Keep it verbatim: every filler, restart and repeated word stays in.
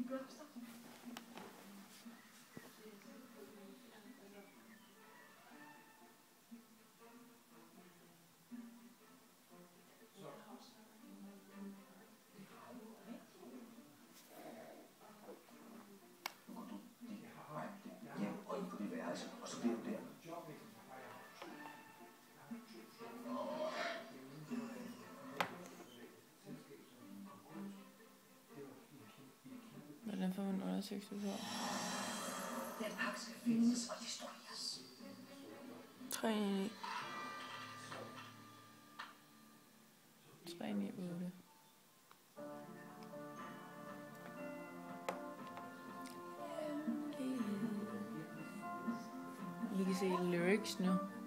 Hvordan får man undersøgt det her? Den pakke skal findes og destrueres. tre ni. tre ni otte. Vi kan se lyrics nu.